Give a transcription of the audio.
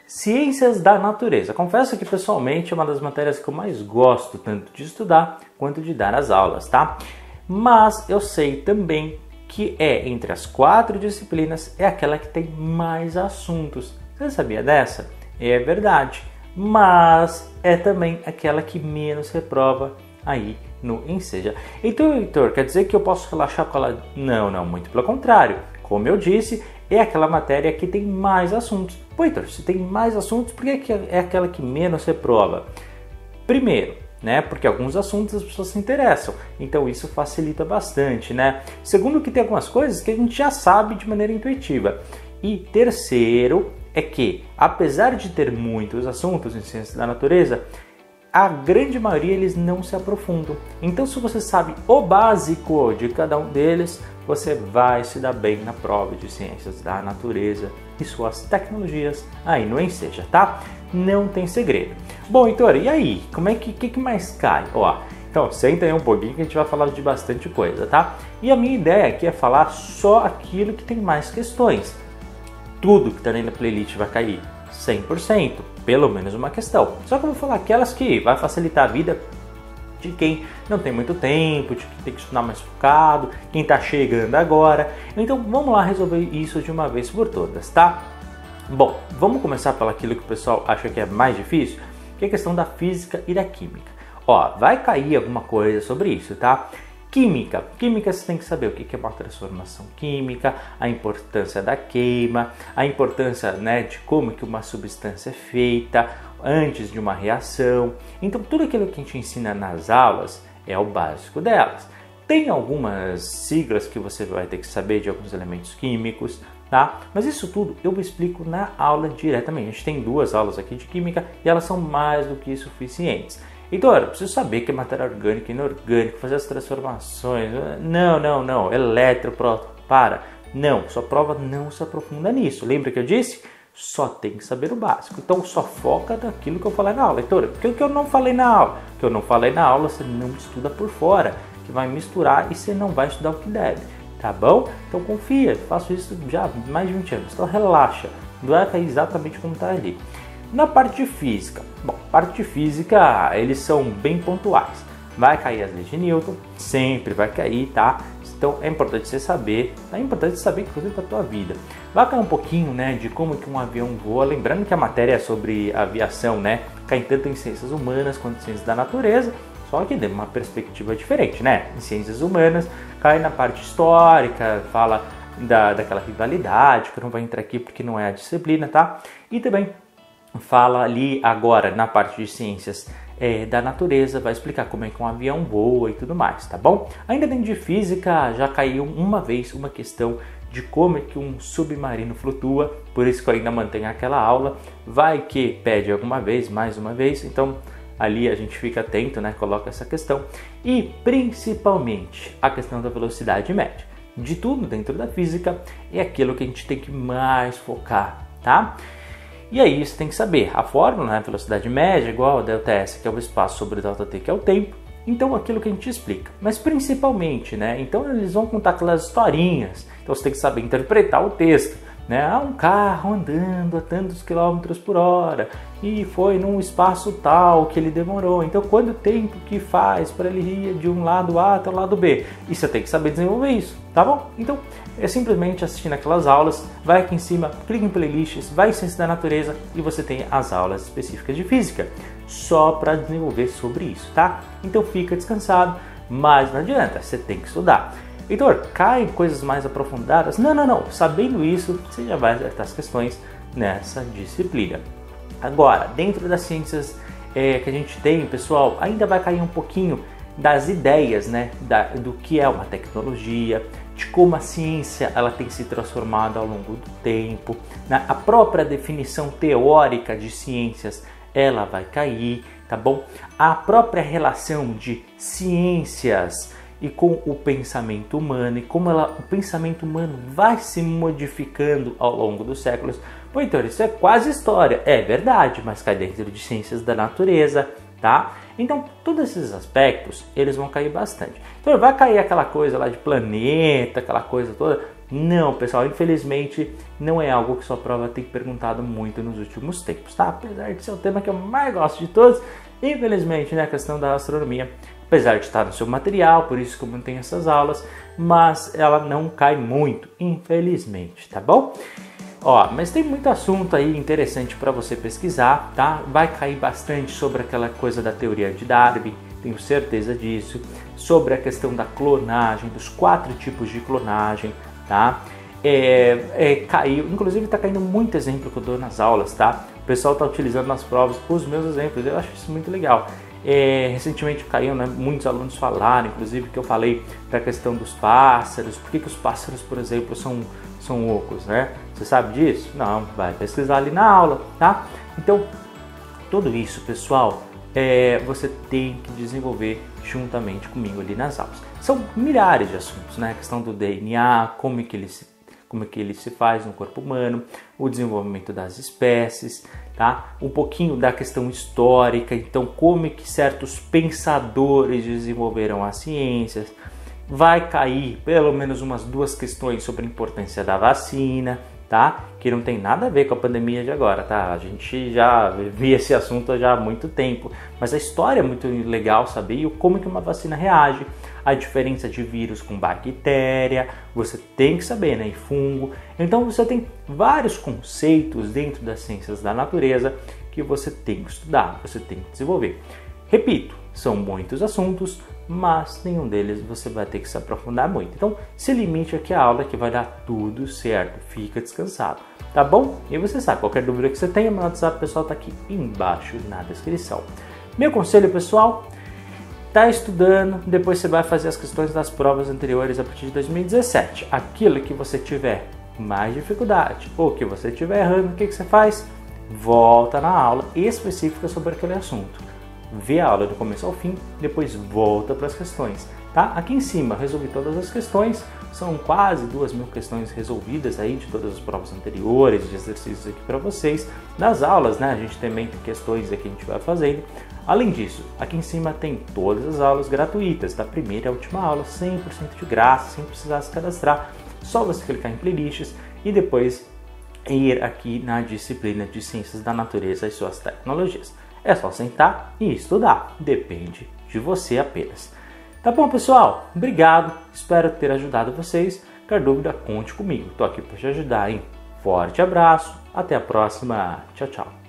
Ciências da natureza. Confesso que pessoalmente é uma das matérias que eu mais gosto, tanto de estudar quanto de dar as aulas, tá? Mas eu sei também que entre as 4 disciplinas é aquela que tem mais assuntos. Você sabia dessa? É verdade, mas é também aquela que menos reprova aí no Enseja. Então, Heitor, quer dizer que eu posso relaxar com ela? Não, muito pelo contrário. Como eu disse, é aquela matéria que tem mais assuntos. Pô, Heitor, se tem mais assuntos, por que é aquela que menos reprova? Primeiro, né, porque alguns assuntos as pessoas se interessam, então isso facilita bastante, né? Segundo, que tem algumas coisas que a gente já sabe de maneira intuitiva. E terceiro, é que, apesar de ter muitos assuntos em ciências da natureza, a grande maioria eles não se aprofundam. Então, se você sabe o básico de cada um deles, você vai se dar bem na prova de ciências da natureza e suas tecnologias aí no Enseja, tá? Não tem segredo. Bom, Heitor, e aí? Como é que mais cai? Ó, então, senta aí um pouquinho que a gente vai falar de bastante coisa, tá? E a minha ideia aqui é falar só aquilo que tem mais questões. Tudo que está aí na playlist vai cair 100%, pelo menos uma questão. Só que eu vou falar aquelas que vai facilitar a vida de quem não tem muito tempo, de quem tem que estudar mais focado, quem está chegando agora. Então vamos lá resolver isso de uma vez por todas, tá? Bom, vamos começar pelo aquilo que o pessoal acha que é mais difícil, que é a questão da física e da química. Ó, vai cair alguma coisa sobre isso, tá? Química. Química você tem que saber o que é uma transformação química, a importância da queima, a importância, né, de como que uma substância é feita antes de uma reação. Então tudo aquilo que a gente ensina nas aulas é o básico delas. Tem algumas siglas que você vai ter que saber de alguns elementos químicos, tá? Mas isso tudo eu explico na aula diretamente. A gente tem 2 aulas aqui de química e elas são mais do que suficientes. Então, eu preciso saber que é matéria orgânica e inorgânica, fazer as transformações. Não. Eletro, próton, para. Não, sua prova não se aprofunda nisso. Lembra que eu disse? Só tem que saber o básico. Então, só foca naquilo que eu falei na aula. Heitor, porque o que eu não falei na aula? O que eu não falei na aula, você não estuda por fora, que vai misturar e você não vai estudar o que deve. Tá bom? Então, confia. Faço isso já há mais de 20 anos. Então, relaxa. Não vai cair exatamente como está ali. Na parte de física, bom, parte de física eles são bem pontuais. Vai cair as leis de Newton, sempre vai cair, tá? Então é importante você saber, inclusive para a tua vida. Vai cair um pouquinho, né, de como que um avião voa, lembrando que a matéria é sobre aviação, né, cai tanto em ciências humanas quanto em ciências da natureza, só que de uma perspectiva diferente, né? Em ciências humanas cai na parte histórica, fala daquela rivalidade, que eu não vou entrar aqui porque não é a disciplina, tá? E também fala ali agora na parte de ciências da natureza, vai explicar como é que um avião voa e tudo mais, tá bom? Ainda dentro de física já caiu uma vez uma questão de como é que um submarino flutua, por isso que eu ainda mantenho aquela aula, vai que pede alguma vez, mais uma vez, então ali a gente fica atento, né? Coloca essa questão e principalmente a questão da velocidade média. De tudo dentro da física é aquilo que a gente tem que mais focar, tá? E aí você tem que saber a fórmula, né? Velocidade média igual a ΔS, que é o espaço, sobre ΔT, que é o tempo. Então aquilo que a gente explica. Mas principalmente, né? Então eles vão contar aquelas historinhas. Então você tem que saber interpretar o texto, né? Um carro andando a tantos quilômetros por hora e foi num espaço tal que ele demorou. Então quanto tempo que faz para ele ir de um lado A até o lado B? E você tem que saber desenvolver isso, tá bom? Então é simplesmente assistindo aquelas aulas, vai aqui em cima, clica em playlists, vai em Ciências da Natureza e você tem as aulas específicas de Física, só para desenvolver sobre isso, tá? Então fica descansado, mas não adianta, você tem que estudar. Heitor, caem coisas mais aprofundadas? Não. Sabendo isso, você já vai acertar as questões nessa disciplina. Agora, dentro das ciências que a gente tem, pessoal, ainda vai cair um pouquinho das ideias, né? Do que é uma tecnologia, de como a ciência ela tem se transformado ao longo do tempo, né? A própria definição teórica de ciências ela vai cair, tá bom? A própria relação de ciências e com o pensamento humano e como o pensamento humano vai se modificando ao longo dos séculos. Pô, então isso é quase história, é verdade, mas cai dentro de ciências da natureza, tá? Então todos esses aspectos eles vão cair bastante. Então vai cair aquela coisa lá de planeta, aquela coisa toda, Não, pessoal, infelizmente não é algo que sua prova tem perguntado muito nos últimos tempos, tá? Apesar de ser o tema que eu mais gosto de todos, infelizmente, né, a questão da astronomia, apesar de estar no seu material, por isso que eu mantenho essas aulas, mas ela não cai muito, infelizmente, tá bom? Ó, mas tem muito assunto aí interessante para você pesquisar, tá? Vai cair bastante sobre aquela coisa da teoria de Darwin, tenho certeza disso, sobre a questão da clonagem, dos 4 tipos de clonagem, tá? Caiu, inclusive está caindo muito exemplo que eu dou nas aulas, tá? O pessoal está utilizando nas provas os meus exemplos, eu acho isso muito legal. Recentemente caiu, né, muitos alunos falaram, inclusive, que eu falei da questão dos pássaros, por que os pássaros, por exemplo, são ocos, né? Você sabe disso? Não, vai pesquisar ali na aula, tá? Então, tudo isso, pessoal, você tem que desenvolver juntamente comigo ali nas aulas. São milhares de assuntos, né? A questão do DNA, como é que ele se faz no corpo humano, o desenvolvimento das espécies, tá? Um pouquinho da questão histórica, então como é que certos pensadores desenvolveram as ciências. Vai cair pelo menos umas 2 questões sobre a importância da vacina, tá? Que não tem nada a ver com a pandemia de agora, tá? A gente já via esse assunto já há muito tempo, mas a história é muito legal saber como que uma vacina reage, a diferença de vírus com bactéria, você tem que saber, né? E fungo. Então você tem vários conceitos dentro das ciências da natureza que você tem que estudar, você tem que desenvolver. Repito, são muitos assuntos, mas nenhum deles você vai ter que se aprofundar muito. Então, se limite aqui à aula que vai dar tudo certo. Fica descansado, tá bom? E você sabe, qualquer dúvida que você tenha, meu WhatsApp pessoal tá aqui embaixo na descrição. Meu conselho, pessoal, tá estudando, depois você vai fazer as questões das provas anteriores a partir de 2017. Aquilo que você tiver mais dificuldade ou que você estiver errando, o que você faz? Volta na aula específica sobre aquele assunto. Vê a aula do começo ao fim, depois volta para as questões, tá? Aqui em cima resolvi todas as questões, são quase 2.000 questões resolvidas aí de todas as provas anteriores, de exercícios aqui para vocês. Nas aulas, né, a gente também tem questões aqui que a gente vai fazendo. Além disso, aqui em cima tem todas as aulas gratuitas, da primeira à última aula, 100% de graça, sem precisar se cadastrar. Só você clicar em playlists e depois ir aqui na disciplina de Ciências da Natureza e suas tecnologias. É só sentar e estudar, depende de você apenas. Tá bom, pessoal? Obrigado, espero ter ajudado vocês. Qualquer dúvida, conte comigo, tô aqui para te ajudar, hein? Forte abraço, até a próxima, tchau, tchau.